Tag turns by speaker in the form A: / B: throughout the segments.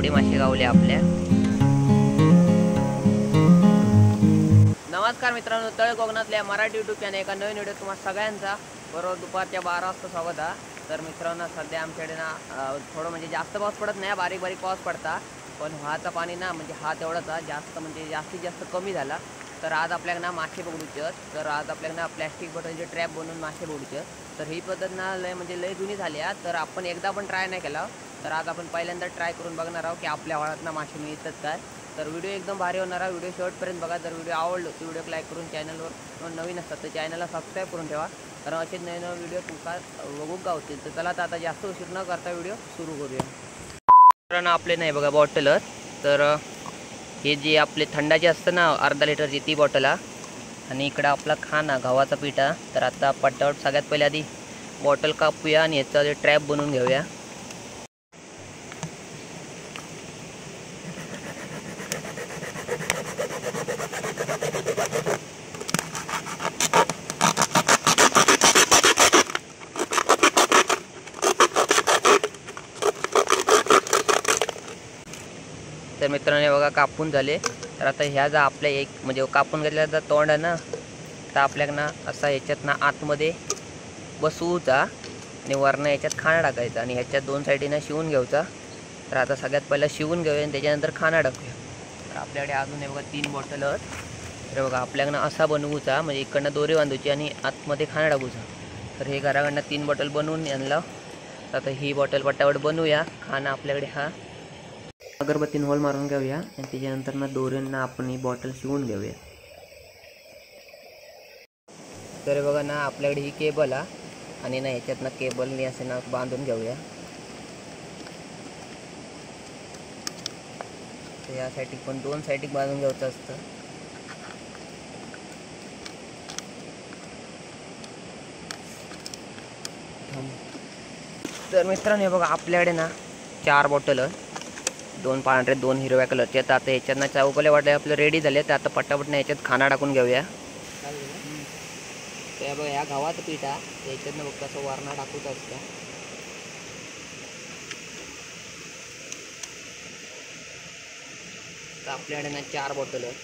A: एवढे मासे गावले आपल्या। नमस्कार मित्रांनो, तळ कोकणातल्या मराठी यूट्यूब चॅनल एका नवीन व्हिडिओ तुम्हाला सगळ्यांचा बरोबर दुपारच्या 12 वाजता स्वागत आहे। तर मित्रांनो, सध्या आमच्याकडे ना थोडं म्हणजे जास्त पाऊस पडत नाही, बारीक बारीक पाऊस पडता, पण व्हाचा पाणी ना म्हणजे हा तेवढाच जास्त म्हणजे जास्तीत जास्त कमी झाला। तर आज आपल्याला ना मासे पकडूचे, तर आज आपल्याला ना प्लॅस्टिक बॉटलचे ट्रॅप बनवून मासे पकडूचे। तर ही पद्धत ना लय जुनी झाली आहे, तर आपण एकदा पण ट्राय नाही केला। तर आज आपण पहिल्यांदा ट्राय करून बघणार आहोत की आपल्या वाळात ना मासे मिळतात काय। तर व्हिडिओ एकदम भारी होणार आहे, व्हिडिओ शेवटपर्यंत बघा। जर व्हिडिओ आवडलो तर व्हिडिओ लाईक करून चॅनलवर नवीन असतात तर चॅनलला सबस्क्राईब करून ठेवा, कारण असेच नवीन नवीन व्हिडिओ तुमका बघून गावतील। तर चला आता जास्त उशीर न करता व्हिडिओ सुरू करूया। कारण आपले नाही बघा बॉटल, तर हे जे आपले थंडाचे असतं ना अर्धा लिटरची ती बॉटल आहे, आणि इकडं आपला खाना गव्हाचा पिठा। तर आता पट्ट्यावर सगळ्यात पहिले आधी बॉटल कापूया आणि याचा जे ट्रॅप बनवून घेऊया। तर मित्रांनो बघा कापून झाले। तर आता ह्या जा आपल्या एक म्हणजे कापून घेतल्याचा तोंड आहे ना, तर आपल्याला असा ह्याच्यात ना आतमध्ये बसवूचा आणि वरनं ह्याच्यात खाना टाकायचा आणि ह्याच्यात दोन साईडीनं शिवून घ्यायचा। तर आता सगळ्यात पहिला शिवून घेऊया आणि त्याच्यानंतर खाना टाकूया। तर आपल्याकडे अजून हे बघा 3 बॉटल आहेत। तर बघा आपल्याकडनं असा बनवूचा, म्हणजे इकडनं दोरी बांधूची आणि आतमध्ये खाना टाकूचा। तर हे घराकडनं 3 बॉटल बनवून आणलं। तर आता ही बॉटल पट्ट्यावर बनवूया। खाना आपल्याकडे हा अगरबत्तीने होल मारून घेऊया आणि त्याच्यानंतर ना दोऱ्यांना आपण ही बॉटल शिवून घेऊया। तर बघा ना आपल्याकडे ही केबल आहे आणि ना ह्याच्यातनं केबलने असे ना बांधून घेऊया। तर या साईड पण 2 साईड बांधून घ्यायचं असतं। तर मित्रांनो हे बघा आपल्याकडे ना 4 बॉटल, 2 पांढरे 2 हिरव्या कलरचे। तर आता ह्याच्यात चौकोले वाटे आपले रेडी झाले। तर आता पटापटने ह्याच्यात खाना टाकून घेऊया। तर बघा ह्या गव्हाचं पीठ आहे, याच्यातनं बघ कसं वरणा टाकूच असतं। तर आपल्याकडे ना 4 बॉटल आहेत।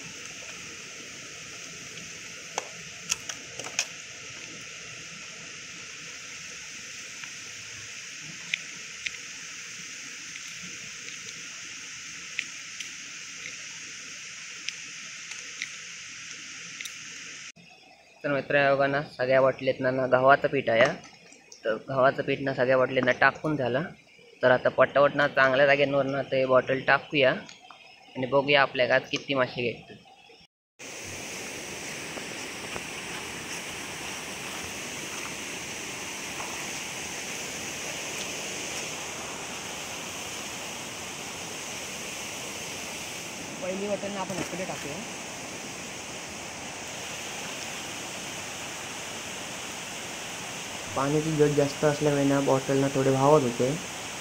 A: तर मित्र बघा ना सगळ्या बाटलीतनं ना गव्हाचं पीठ आहे। तर गव्हाचं पीठ ना सगळ्या बाटलींना टाकून झालं। तर आता पटापट ना चांगल्या जागेंवर ना ते बॉटल टाकूया आणि बघूया आपल्या घरात किती मासे घेतात। पहिली बॉटल आपण इकडे टाकूया। पाण्याची जट जास्त असल्यामुळे ना बॉटलना थोडे वाहत होते।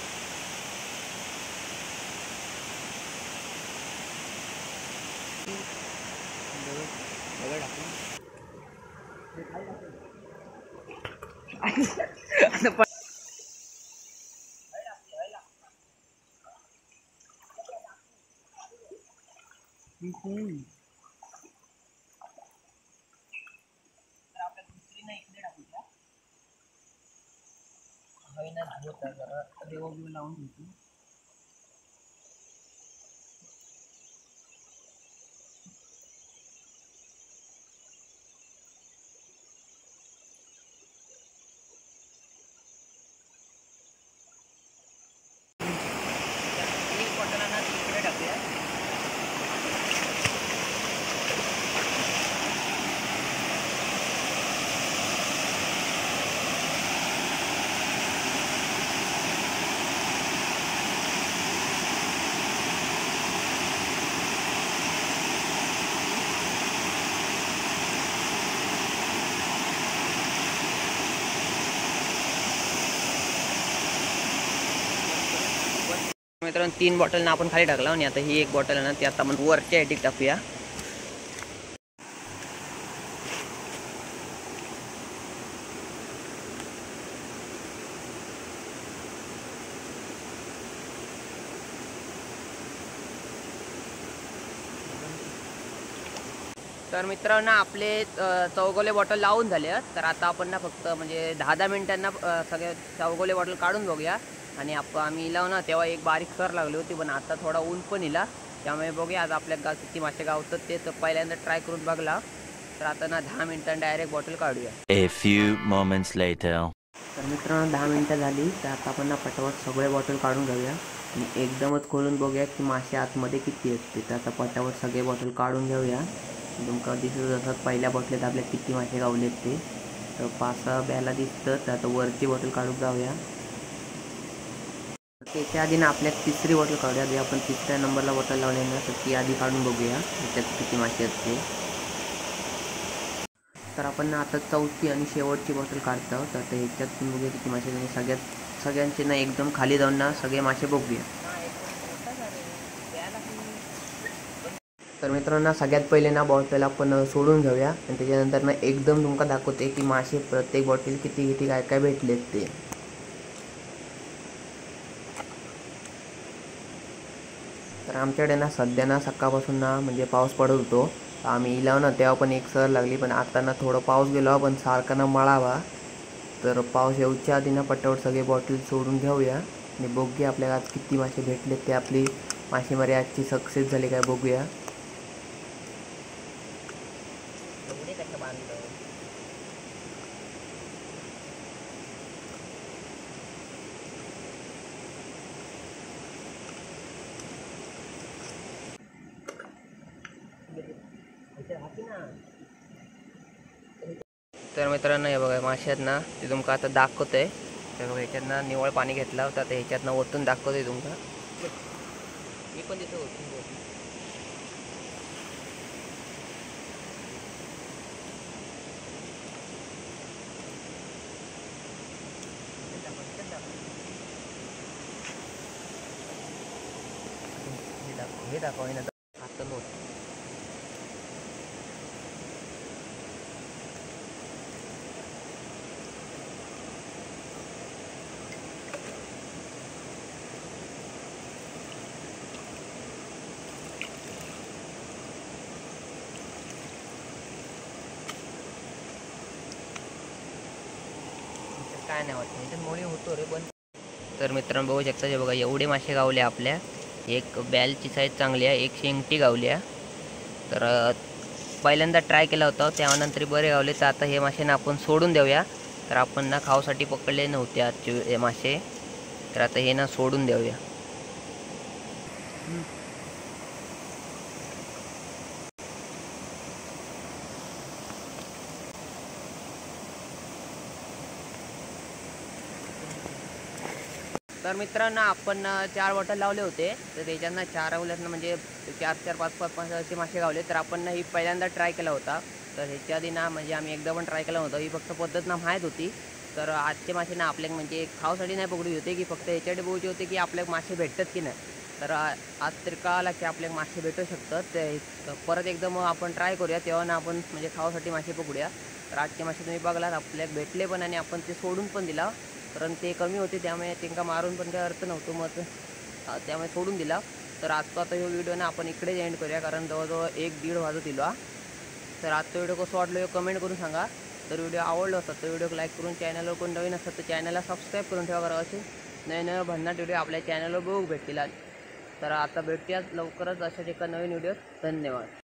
A: मित्रांनो 3 बॉटल ना आपण खाली टाकला आणि आता ही एक बॉटल आहे ना ती आता आपण वरच्या ह्याच्यात टाकूया। तर मित्रांनो आपले चौगोले बॉटल लावून झाले आहेत. तर आता आपण ना फक्त म्हणजे 10-10 मिनिटांना सगळे चौगोले बॉटल काढून बघूया. आणि आम्ही इलाव ना तेव्हा एक बारीक सर लागली होती, पण आता थोडा ऊन पण इला, त्यामुळे बघूया आज आपल्या किती मासे गावतात ते. तर पहिल्यांदा ट्राय करून बघला. तर आता ना 10 मिनिटांनी डायरेक्ट बॉटल काढूया.
B: A few moments later.
A: तर मित्रांनो 10 मिनिटं झाली. तर आता आपण ना पटापट सगळे बॉटल काढून घेऊया आणि एकदमच खोलून बघूया की मासे आतमध्ये किती असते. तर आता पटापट सगळे बॉटल काढून घेऊया. तुमका दिसत असत पहिल्या बॉटलीत आपल्या किती मासे गावलेत ते. तर 5-6 ब्याला दिसतं. तर आता वरची बॉटल काढून जाऊया. त्याच्या आधी ना आपल्या तिसरी बॉटल काढूया. जे आपण तिसऱ्या नंबरला बॉटल लावली ना, तर ती आधी काढून बघूया त्याच्यात किती मासे असते. तर आपण ना आता चौथी आणि शेवटची बॉटल काढतो. तर आता ह्याच्यात पण बघूया किती मासे. आणि सगळ्यांचे ना एकदम खाली जाऊन ना सगळे मासे बघूया. तर मित्रांनो सगळ्यात पहिले ना बॉटल आपण सोडून घेऊया आणि त्याच्यानंतर ना एकदम तुमका दाखवते की मासे प्रत्येक बॉटल किती किती काय काय भेटलेत ते. तर आमच्याकडे ना सध्या ना सकाळपासून ना म्हणजे पाऊस पडत होतो. आम्ही इलाव ना तेव्हा पण एक सर लागली, पण आता ना थोडं पाऊस गेलो पण सारखा ना मळावा. तर पाऊस येऊच्या आधी ना पटापट सगळे बॉटल सोडून घेऊया आणि बघूया आपल्याला आज किती मासे भेटलेत ते. आपली मासेमारी आजची सक्सेस झाली काय बघूया. तर मित्रांनो हे बघा मासे आहेत ना, ते तुमका आता दाखवतंय. तर बघा ह्याच्यातनं निवळ पाणी घेतलं होतं, तर ह्याच्यातनं ओतून दाखवतोय तुमका. मी पण तिथं ओतून हे दाखव हे ना आता नोट. काय नाही वाटतं इथे मोळी होतो रे पण. तर मित्रांनो बघू शकता, जे बघा एवढे मासे गावले आपल्या. एक बॅलची साईज चांगली आहे, एक शेंगटी गावली आहे. तर पहिल्यांदा ट्राय केला होता त्यानंतर बरे गावले. तर आता हे मासे ना आपण सोडून देऊया. तर आपण ना खाऊसाठी पकडले नव्हते आजचे हे मासे, तर आता हे ना सोडून देऊया. तर मित्रांनो आपण 4 बॉटल लावले होते. तर त्याच्यानं 4 आवल्यातनं म्हणजे 4-4, 5-5 असे मासे गावले. तर आपण ही पहिल्यांदा ट्राय केला होता. तर ह्याच्या आधी ना म्हणजे आम्ही एकदा पण ट्राय केला होता. ही फक्त पद्धत ना माहीत होती. तर आजचे मासे ना आपल्या म्हणजे खाऊसाठी नाही पकडू होते, की फक्त ह्याच्यासाठी बघूचे होते की आपल्या मासे भेटतात की नाही. तर आज तर कळाला की आपल्या मासे भेटू शकतात. ते परत एकदम आपण ट्राय करूया, तेव्हा ना आपण म्हणजे खाऊसाठी मासे पकडूया. तर आजचे मासे तुम्ही बघलात आपल्याला भेटले पण आणि आपण ते सोडून पण दिला. कारण ते कमी होते त्यामुळे त्यांना मारून पण काही अर्थ नव्हतो, मग त्यामुळे सोडून दिला. तर आजचा आता हा व्हिडिओ ना आपण इकडेच एंड करूया, कारण जवळजवळ 1-1.5 वाजत दिला. तर आजचा व्हिडिओ कसं वाटलं हे कमेंट करून सांगा. तर व्हिडिओ आवडला असतात तर व्हिडिओ लाईक करून, चॅनलवर कोण नवीन असतात तर चॅनलला सबस्क्राईब करून ठेवा. करा असे नवीन भन्नाट व्हिडिओ आपल्या चॅनलवर बघू भेटतील. तर आता भेटूयात लवकरच अशाच एका नवीन व्हिडिओत. धन्यवाद.